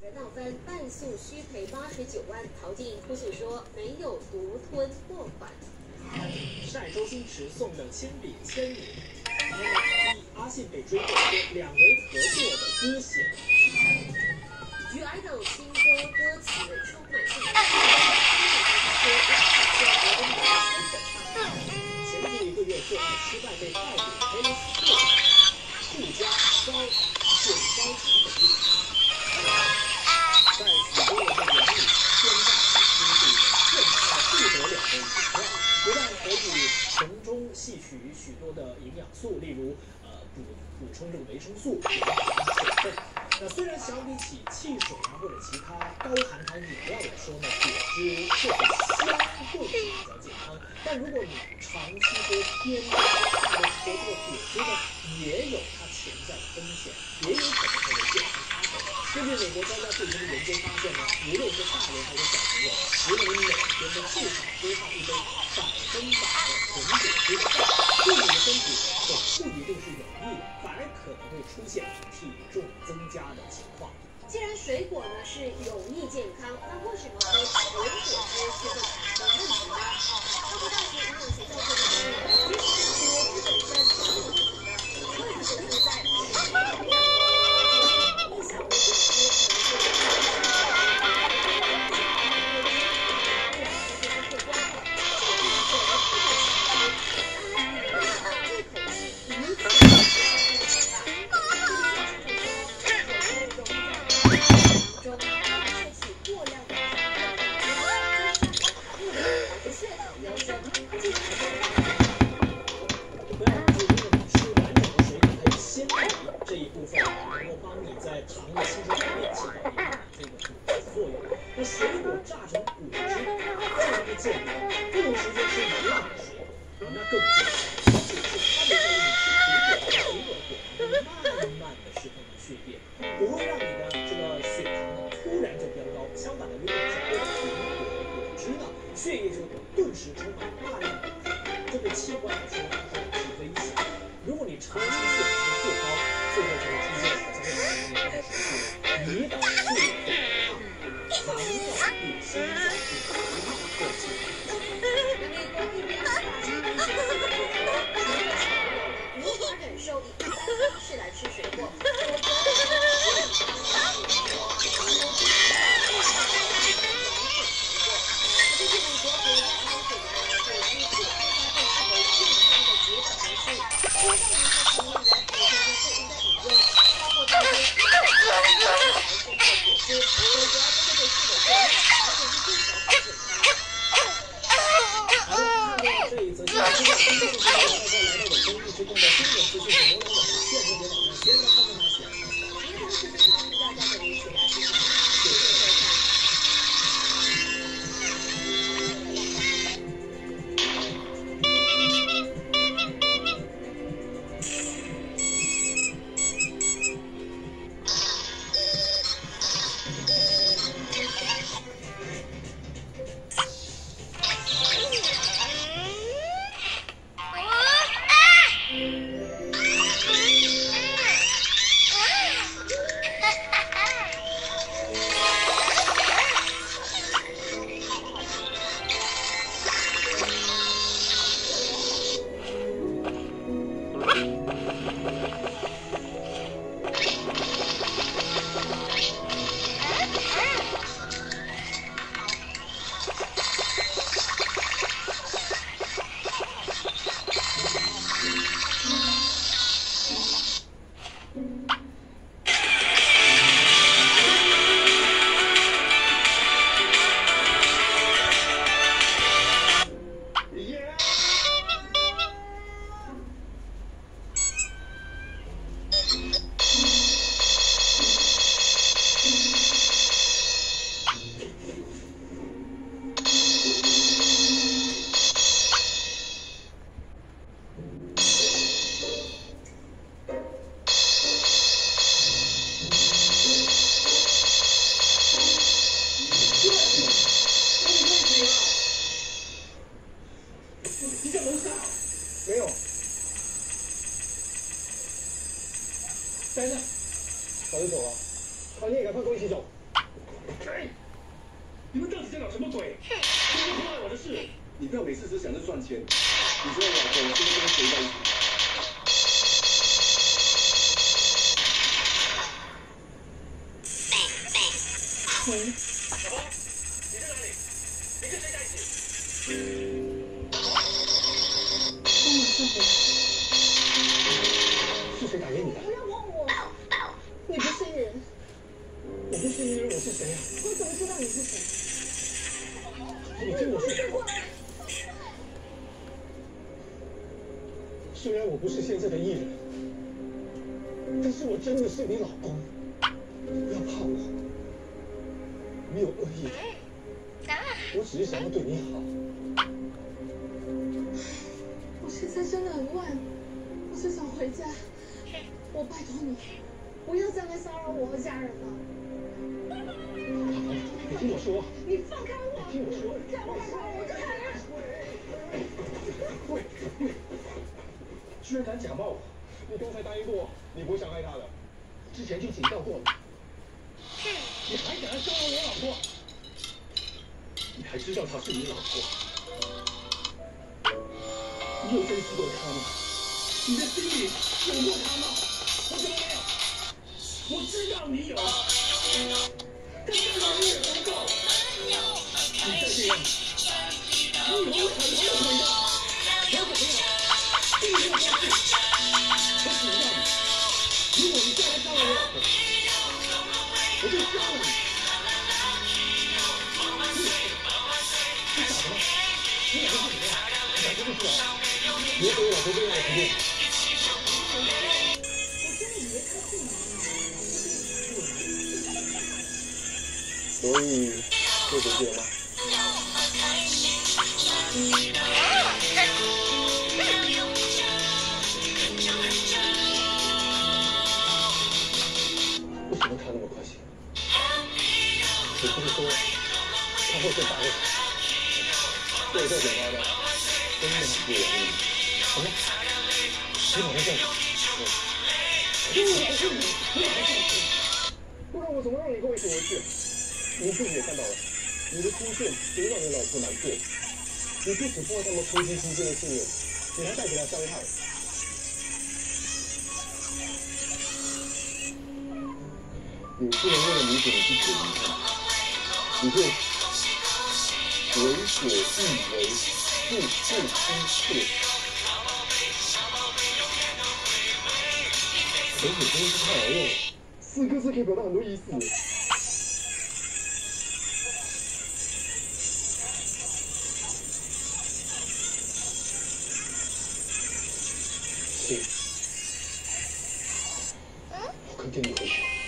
闹翻，半诉需赔89万。陶晶莹哭诉说没有独吞货款。 晒周星驰送的铅笔签名。阿信被追究说两人合作的歌写。 菊 idol 新歌歌词充满性感， 前1个月作案失败被逮捕，赔了4万，顾家遭损遭成本率。在许多人的眼里，天大是经济的健康的不得了的饮料，不但可以从中吸取许多的营养素，例如补充这个维生素、水分。那虽然相比起汽水啊或者其他高含糖饮料来说呢，果汁或者相对是比较健康，但如果你长期喝偏大的合作果汁呢，也有它潜在的风险，也有可能会为健康插手。根据美国专家最新的研究发现呢，无论是大人还是小朋友，10人每天都至少喝上一杯100%的纯果汁的话，对你的身体可不一定是有益的，反而可能会出现体重增加的情况。 既然水果呢是有益健康，那为什么喝纯果汁却会产生问题呢？哈佛大学营养学教授认为，其实果汁本身是没有问题的，问题就出在一小杯果汁可能你们到底在搞什么鬼？这不关我的事。你不要每次只想着赚钱，你知道老婆现在跟谁在一起？ 喂。 小芳，你在哪里？你跟谁在一起？ 我马上回来。 是谁打给你的？ 不要碰我！你不是艺人。 我不是艺人，我是谁啊？ 我怎么知道你是谁？ 你听我说。 过来。 虽然我不是现在的艺人，但是我真的是你老公。不要怕我，没有恶意的，我只是想要对你好。 我现在真的很乱，我只想回家。我拜托你，不要再来骚扰我和家人了。 你听我说。 你放开我！ 你听我说。 再不放开我就砍人！ 喂，居然敢假冒我！你刚才答应过你不会伤害他的，之前就警告过了。你还敢来骚扰我老婆？你还知道她是你老婆？你有珍惜过她吗？你的心里有过她吗？我怎么没有？我知道你有，但这样远不够。你再这样，你以后会很后悔的。我怎么样？第六件事，我警告你，如果你再来骚扰我老婆，我就杀了你！你傻的吗？你老婆是谁啊？你敢说不出来？你要给我老婆这样的图片？ 我真的以为他是你。 所以就回去了吗？为什么他那么快醒？你不是说他会更大个？对这嘴巴的，真的不容易。什么？你老婆在哪？不然我怎么让你跟我一起回去？你自己也看到了，你的出现只会让你老婆难过。你不只破坏他们夫妻之间的信任，你还带给他伤害。你不能为了弥补你自己的遗憾，你就为所欲为，不顾一切。口水真是太好用了，4个字可以表达很多意思。行，我跟着你回去。